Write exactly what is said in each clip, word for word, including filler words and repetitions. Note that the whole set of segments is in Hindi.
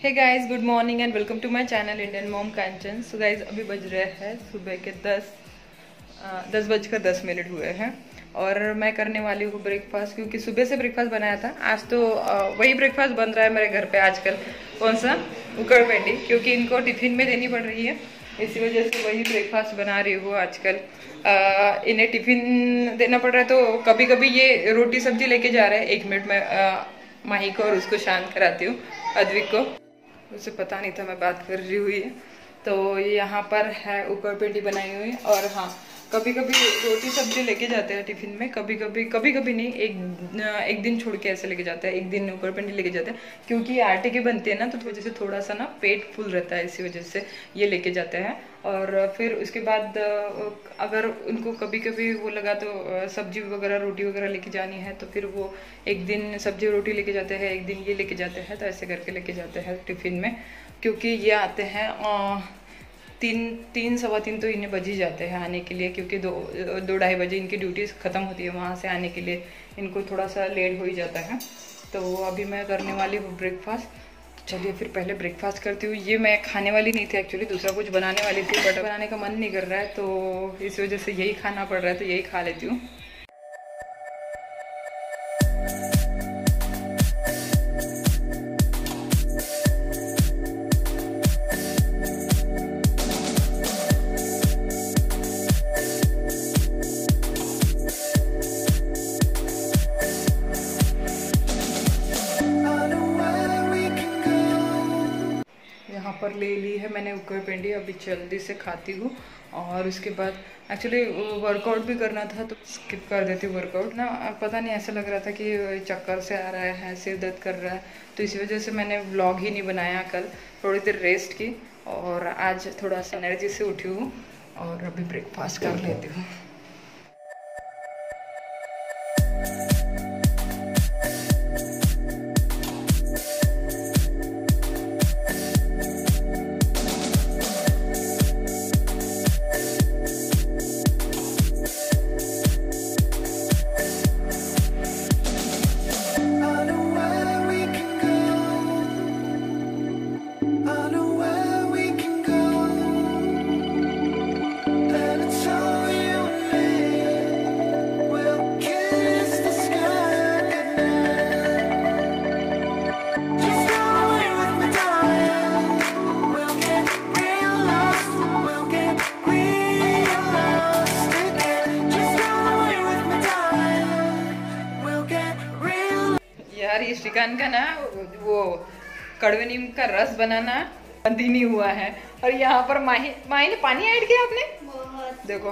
Hey guys, good morning and welcome to my channel Indian mom Kanchan. So guys, अभी बज रहे हैं सुबह के दस दस बजकर दस मिनट हुए हैं और मैं करने वाली हूँ ब्रेकफास्ट, क्योंकि सुबह से ब्रेकफास्ट बनाया था। आज तो आ, वही ब्रेकफास्ट बन रहा है मेरे घर पे आजकल। कौन सा? उकड़ पेंडी, क्योंकि इनको टिफिन में देनी पड़ रही है, इसी वजह से वही ब्रेकफास्ट बना रही हूँ आजकल। आ, इन्हें टिफिन देना पड़ रहा है, तो कभी कभी ये रोटी सब्जी लेके जा रहे हैं। एक मिनट में माही को और उसको शांत कराती हूँ, अद्विक को। उसे पता नहीं था मैं बात कर रही हुई है। तो यहाँ पर है ऊपर पेंडी बनाई हुई। और हाँ, कभी कभी रोटी सब्जी लेके जाते हैं टिफिन में, कभी कभी कभी कभी नहीं, एक एक दिन छोड़ के ऐसे लेके जाते हैं, एक दिन ऊपर पेंडी लेके जाते हैं, क्योंकि आटे के बनते हैं ना, तो वजह से थोड़ा सा ना पेट फुल रहता है, इसी वजह से ये लेके जाते हैं। और फिर उसके बाद अगर उनको कभी कभी वो लगा तो सब्जी वगैरह रोटी वगैरह लेके जानी है, तो फिर वो एक दिन सब्जी रोटी लेके जाते हैं, एक दिन ये लेके जाते हैं। तो ऐसे करके लेके जाते हैं टिफिन में, क्योंकि ये आते हैं तीन तीन सवा तीन तो इन्हें बज ही जाते हैं आने के लिए, क्योंकि दो दो ढाई बजे इनकी ड्यूटी ख़त्म होती है। वहाँ से आने के लिए इनको थोड़ा सा लेट हो ही जाता है। तो अभी मैं करने वाली हूँ ब्रेकफास्ट। चलिए फिर पहले ब्रेकफास्ट करती हूँ। ये मैं खाने वाली नहीं थी एक्चुअली, दूसरा कुछ बनाने वाली थी, बट बनाने का मन नहीं कर रहा है, तो इस वजह से यही खाना पड़ रहा है, तो यही खा लेती हूँ। पर ले ली है मैंने उकड़ पेंडी, अभी जल्दी से खाती हूँ। और उसके बाद एक्चुअली वर्कआउट भी करना था, तो स्किप कर देती हूँ वर्कआउट ना। पता नहीं, ऐसा लग रहा था कि चक्कर से आ रहा है, सिर दर्द कर रहा है, तो इसी वजह से मैंने व्लॉग ही नहीं बनाया। कल थोड़ी देर रेस्ट की और आज थोड़ा सा एनर्जी से उठी हूँ और अभी ब्रेकफास्ट कर लेती हूँ। यार, ये श्रीकांत का ना वो कड़वे नीम का रस बनाना बंद ही नहीं हुआ है। और यहाँ पर माही माही ने पानी ऐड किया आपने, देखो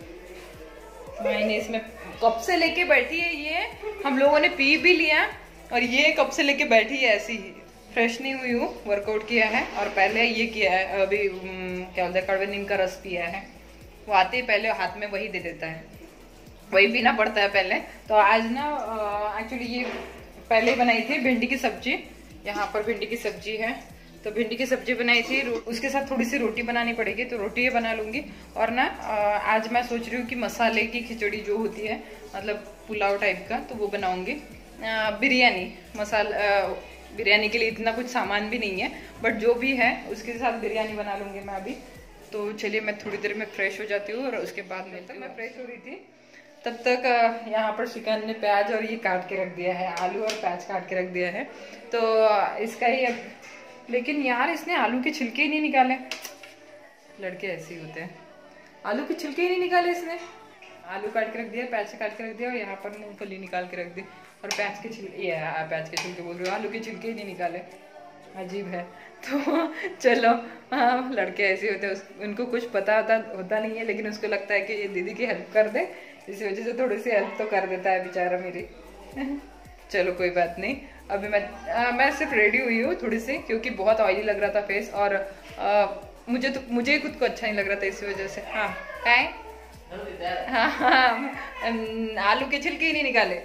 माही ने इसमें कब से लेके बैठी है। ये हम लोगों ने पी भी लिया और ये कब से लेके बैठी है ऐसी ही। फ्रेश नहीं हुई हूँ, वर्कआउट किया है और पहले ये किया है, अभी क्या बोलते हैं, कड़वे नीम का रस पिया है। वो आते ही पहले हाथ में वही दे देता है, वही पीना पड़ता है पहले। तो आज ना एक्चुअली ये पहले ही बनाई थी भिंडी की सब्जी। यहाँ पर भिंडी की सब्जी है, तो भिंडी की सब्जी बनाई थी, उसके साथ थोड़ी सी रोटी बनानी पड़ेगी, तो रोटी ये बना लूंगी। और ना आज मैं सोच रही हूँ कि मसाले की खिचड़ी जो होती है, मतलब पुलाव टाइप का, तो वो बनाऊंगी। बिरयानी मसाला, बिरयानी के लिए इतना कुछ सामान भी नहीं है, बट जो भी है उसके साथ बिरयानी बना लूंगी मैं अभी। तो चलिए मैं थोड़ी देर में फ्रेश हो जाती हूँ और उसके बाद में तक मैं फ्रेश हो रही थी, तब तक यहाँ पर श्रीकांत ने प्याज और ये काट के रख दिया है, आलू और प्याज काट के रख दिया है। तो इसका ही अब, लेकिन यार इसने आलू के छिलके ही नहीं निकाले। लड़के ऐसे ही होते हैं, आलू के छिलके ही नहीं निकाले इसने। आलू काट के रख दिया, प्याज काट के रख दिया और यहाँ पर मूंगफली निकाल के रख दी, और प्याज के छिलके, ये प्याज के छिलके बोल रही हूँ, आलू के छिलके ही नहीं निकाले। अजीब है। तो चलो, हाँ लड़के ऐसे होते हैं, उनको कुछ पता होता होता नहीं है, लेकिन उसको लगता है कि ये दीदी की हेल्प कर दे, इसी वजह से थोड़ी सी हेल्प तो कर देता है बेचारा मेरी। चलो कोई बात नहीं। अभी मैं आ, मैं सिर्फ रेडी हुई हूँ थोड़ी सी, क्योंकि बहुत ऑयली लग रहा था फेस, और आ, मुझे तो मुझे खुद को अच्छा नहीं लग रहा था, इसी वजह से। हाँ है, हाँ हाँ, आलू के छिलके ही नहीं निकाले।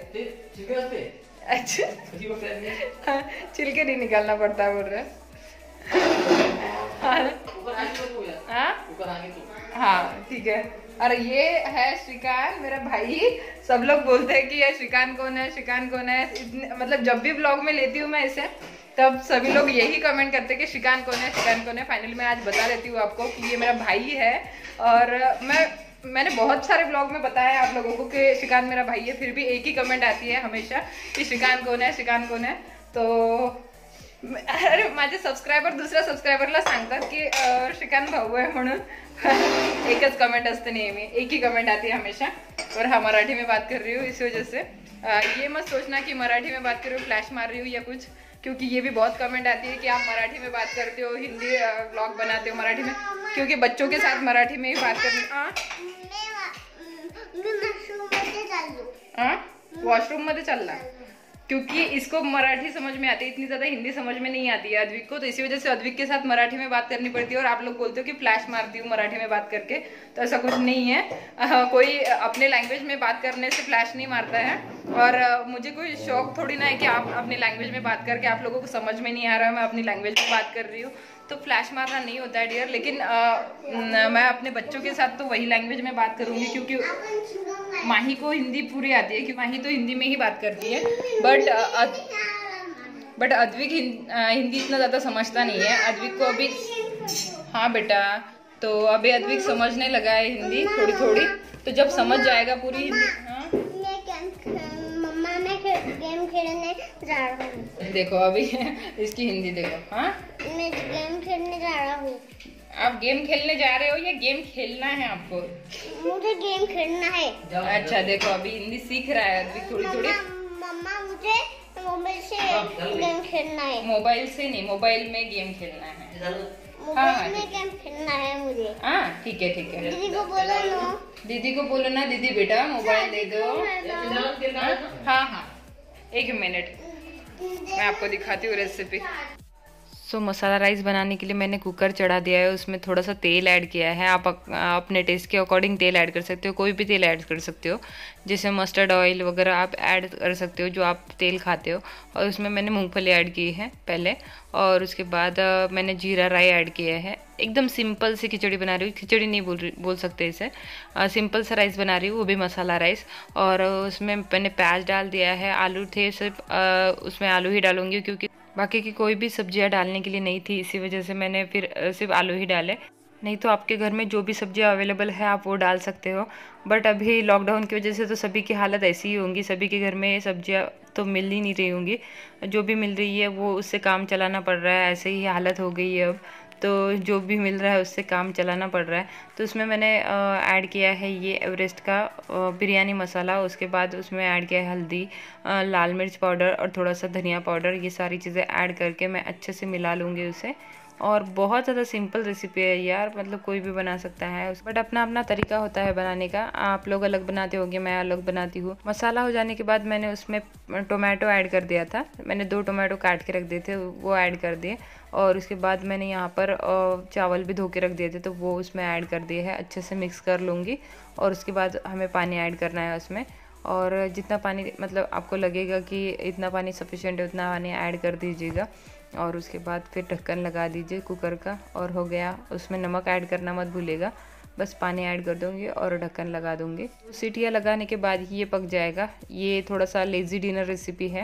अच्छा, छिलके नहीं निकालना पड़ता बोल रहे। हाँ ठीक है। और ये है श्रीकांत मेरा भाई। सब लोग बोलते हैं कि ये श्रीकांत कौन है, श्रीकांत कौन है। मतलब जब भी ब्लॉग में लेती हूँ मैं इसे, तब सभी लोग यही कमेंट करते कि शिकान कौन है, शिकान कौन है। फाइनली मैं आज बता देती हूँ आपको कि ये मेरा भाई है। और मैं मैंने बहुत सारे ब्लॉग में बताया आप लोगों को कि शिकान मेरा भाई है, फिर भी एक ही कमेंट आती है हमेशा कि शिकान कौन है, शिकान कौन है। तो अरे माझे सबस्क्रायबर दुसऱ्या सबस्क्रायबरला सांगतात की शिकान भाऊ आहे म्हणून एकच कमेंट असते नेहमी, एक ही कमेंट आती है हमेशा। और हाँ, मराठी में बात कर रही हूँ इस वजह से। आ, ये मत सोचना कि मराठी में बात कर रही हूँ फ्लैश मार रही हूँ या कुछ, क्योंकि ये भी बहुत कमेंट आती है कि आप मराठी में बात करते हो, हिंदी ब्लॉग बनाते हो मराठी में, क्योंकि बच्चों के साथ मराठी में ही बात करनी। हाँ, वॉशरूम मध्ये चलना, क्योंकि इसको मराठी समझ में आती है, इतनी ज्यादा हिंदी समझ में नहीं आती है अद्विक को, तो इसी वजह से अद्विक के साथ मराठी में बात करनी पड़ती है। और आप लोग बोलते हो कि फ्लैश मारती हूँ मराठी में बात करके, तो ऐसा कुछ नहीं है। आ, कोई अपने लैंग्वेज में बात करने से फ्लैश नहीं मारता है। और आ, मुझे कोई शौक थोड़ी ना है कि आप अपनी लैंग्वेज में बात करके आप लोगों को समझ में नहीं आ रहा है, मैं अपनी लैंग्वेज में बात कर रही हूँ, तो फ्लैश मारना नहीं होता है डियर। लेकिन आ, न, मैं अपने बच्चों के साथ तो वही लैंग्वेज में बात करूँगी, क्योंकि माही को हिंदी पूरी आती है, कि माही तो हिंदी में ही बात करती है। बट बट अद्विक हिंदी इतना ज़्यादा समझता नहीं है। अद्विक को अभी, हाँ बेटा, तो अभी अद्विक समझने लगा है हिंदी थोड़ी थोड़ी, तो जब समझ जाएगा पूरी हिंदी। हाँ, मम्मा मैं गेम खेलने जा रहा हूँ। देखो अभी इसकी हिंदी देखो। हाँ, मैं गेम खेलने जा रहा हूँ। आप गेम खेलने जा रहे हो या गेम खेलना है आपको? मुझे गेम खेलना है। अच्छा, देखो अभी हिंदी सीख रहा है अद्विक थोड़ी थोड़ी। मम्मा मुझे मोबाइल से गेम खेलना है। मोबाइल से नहीं, मोबाइल में गेम खेलना है। मोबाइल में गेम खेलना है मुझे। हाँ ठीक है, ठीक है। दीदी को बोलो ना, दीदी को बोलो ना, दीदी बेटा मोबाइल दे दो। हाँ हाँ, एक मिनट मैं आपको दिखाती हूँ recipe. So so, masala rice बनाने के लिए मैंने कुकर चढ़ा दिया है, उसमें थोड़ा सा तेल ऐड किया है। आप अपने टेस्ट के अकॉर्डिंग तेल ऐड कर सकते हो, कोई भी तेल ऐड कर सकते हो, जैसे मस्टर्ड ऑयल वगैरह आप ऐड कर सकते हो जो आप तेल खाते हो। और उसमें मैंने मूंगफली ऐड की है पहले, और उसके बाद मैंने जीरा राई ऐड किया है। एकदम सिंपल सी खिचड़ी बना रही हूँ, खिचड़ी नहीं बोल रही बोल सकते इसे, सिंपल सा राइस बना रही हूँ, वो भी मसाला राइस। और उसमें मैंने प्याज डाल दिया है, आलू थे सिर्फ, उसमें आलू ही डालूंगी क्योंकि बाकी की कोई भी सब्जियां डालने के लिए नहीं थी, इसी वजह से मैंने फिर सिर्फ आलू ही डाले। नहीं तो आपके घर में जो भी सब्जियां अवेलेबल है आप वो डाल सकते हो, बट अभी लॉकडाउन की वजह से तो सभी की हालत ऐसी ही होंगी, सभी के घर में सब्जियां तो मिल ही नहीं रही होंगी, जो भी मिल रही है वो उससे काम चलाना पड़ रहा है, ऐसे ही हालत हो गई है अब, तो जो भी मिल रहा है उससे काम चलाना पड़ रहा है। तो उसमें मैंने ऐड किया है ये एवरेस्ट का बिरयानी मसाला, उसके बाद उसमें ऐड किया है हल्दी, लाल मिर्च पाउडर और थोड़ा सा धनिया पाउडर। ये सारी चीज़ें ऐड करके मैं अच्छे से मिला लूँगी उसे। और बहुत ज़्यादा सिंपल रेसिपी है यार, मतलब कोई भी बना सकता है, बट अपना अपना तरीका होता है बनाने का। आप लोग अलग बनाते होंगे, मैं अलग बनाती हूँ। मसाला हो जाने के बाद मैंने उसमें टोमेटो ऐड कर दिया था, मैंने दो टोमेटो काट के रख दिए थे, वो ऐड कर दिए। और उसके बाद मैंने यहाँ पर चावल भी धो के रख दिए थे, तो वो उसमें ऐड कर दिए है, अच्छे से मिक्स कर लूँगी। और उसके बाद हमें पानी ऐड करना है उसमें, और जितना पानी मतलब आपको लगेगा कि इतना पानी सफिशिएंट है उतना पानी ऐड कर दीजिएगा। और उसके बाद फिर ढक्कन लगा दीजिए कुकर का, और हो गया। उसमें नमक ऐड करना मत भूलिएगा, बस पानी ऐड कर दूँगी और ढक्कन लगा दूँगी। सीटियाँ लगाने के बाद ही ये पक जाएगा। ये थोड़ा सा लेज़ी डिनर रेसिपी है।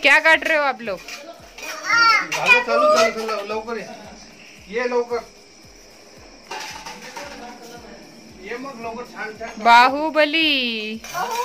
क्या काट रहे हो आप लोग? चालू चालू चालू लवकर ये लवकर ये मग लवकर छान छान Baahubali.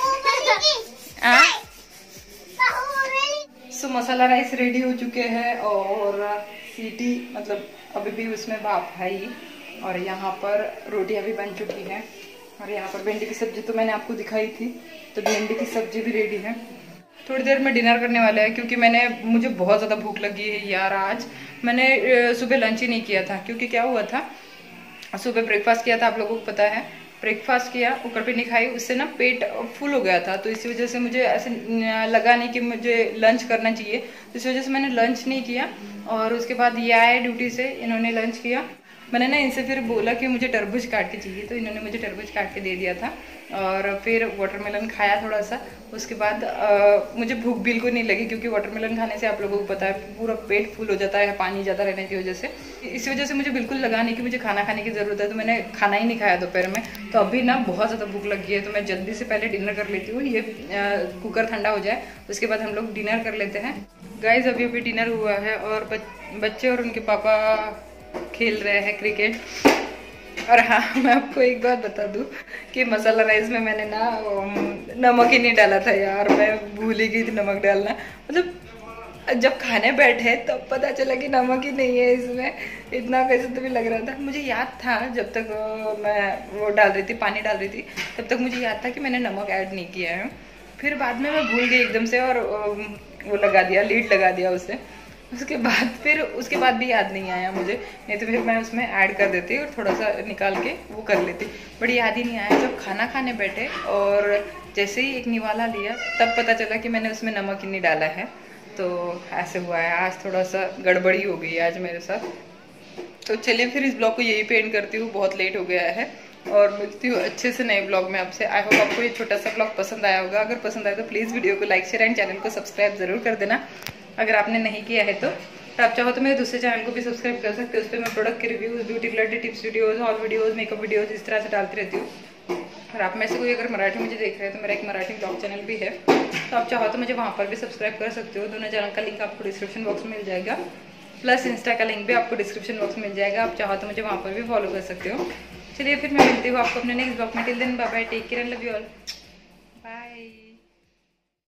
So masala rice ready हो चुके हैं और सीटी मतलब अभी भी उसमें भाप है ही। और यहाँ पर रोटियां भी बन चुकी हैं और यहाँ पर भिंडी की सब्जी तो मैंने आपको दिखाई थी, तो भिंडी की सब्जी भी रेडी है। थोड़ी देर में डिनर करने वाले हैं क्योंकि मैंने मुझे बहुत ज़्यादा भूख लगी है यार। आज मैंने सुबह लंच ही नहीं किया था क्योंकि क्या हुआ था, सुबह ब्रेकफास्ट किया था, आप लोगों को पता है। ब्रेकफास्ट किया, ऊपर पे नहीं खाई, उससे ना पेट फुल हो गया था, तो इसी वजह से मुझे ऐसे लगा नहीं कि मुझे लंच करना चाहिए, तो इस वजह से मैंने लंच नहीं किया। और उसके बाद ये आए ड्यूटी से, इन्होंने लंच किया। मैंने ना इनसे फिर बोला कि मुझे तरबूज काट के चाहिए, तो इन्होंने मुझे तरबूज काट के दे दिया था और फिर वाटरमेलन खाया थोड़ा सा। उसके बाद आ, मुझे भूख बिल्कुल नहीं लगी क्योंकि वाटरमेलन खाने से आप लोगों को पता है पूरा पेट फुल हो जाता है पानी ज़्यादा रहने की वजह से। इस वजह से मुझे बिल्कुल लगा नहीं कि मुझे खाना खाने की ज़रूरत है, तो मैंने खाना ही नहीं खाया दोपहर में। तो अभी ना बहुत ज़्यादा भूख लगी है, तो मैं जल्दी से पहले डिनर कर लेती हूँ, ये आ, कुकर ठंडा हो जाए, उसके बाद हम लोग डिनर कर लेते हैं। गाइज अभी अभी डिनर हुआ है और बच्चे और उनके पापा खेल रहे हैं क्रिकेट। और हाँ, मैं आपको एक बात बता दूं कि मसाला राइस में मैंने ना नमक ही नहीं डाला था यार, मैं भूल ही गई थी नमक डालना। मतलब जब खाने बैठे तब पता चला कि नमक ही नहीं है इसमें, इतना कैसे तो भी लग रहा था। मुझे याद था जब तक मैं वो डाल रही थी, पानी डाल रही थी, तब तक मुझे याद था कि मैंने नमक ऐड नहीं किया है। फिर बाद में मैं भूल गई एकदम से और वो लगा दिया, लीड लगा दिया उससे। उसके बाद फिर उसके बाद भी याद नहीं आया मुझे, नहीं तो फिर मैं उसमें ऐड कर देती और थोड़ा सा निकाल के वो कर लेती, बट याद ही नहीं आया। जब खाना खाने बैठे और जैसे ही एक निवाला लिया तब पता चला कि मैंने उसमें नमक ही नहीं डाला है, तो ऐसे हुआ है। आज थोड़ा सा गड़बड़ी हो गई आज मेरे साथ। तो चलिए फिर इस ब्लॉग को यही पे एंड करती हूँ, बहुत लेट हो गया है और मिलती हूँ अच्छे से नए ब्लॉग में आपसे। आई होप आपको ये छोटा सा ब्लॉग पसंद आया होगा। अगर पसंद आया तो प्लीज़ वीडियो को लाइक शेयर एंड चैनल को सब्सक्राइब जरूर कर देना अगर आपने नहीं किया है तो। तो आप चाहो तो मेरे दूसरे चैनल को भी सब्सक्राइब कर सकते हो, उस पर मैं प्रोडक्ट के reviews, beauty related tips videos, haul videos, makeup videos इस तरह से डालती रहती हूँ। और आप में से कोई अगर मराठी मुझे देख रहे हैं तो मेरा एक मराठी ब्लॉग चैनल भी है, तो आप चाहो तो मुझे वहाँ पर भी सब्सक्राइब कर सकते हो। दोनों चैनल का लिंक आपको डिस्क्रिप्शन बॉक्स में मिल जाएगा, प्लस इंस्टा का लिंक भी आपको डिस्क्रिप्शन बॉक्स में मिल जाएगा। आप चाहो तो मुझे वहाँ पर भी फॉलो कर सकते हो। चलिए फिर मैं मिलती हूँ आपको अपने नेक्स्ट ब्लॉग में। Till then bye bye, take care and love you all.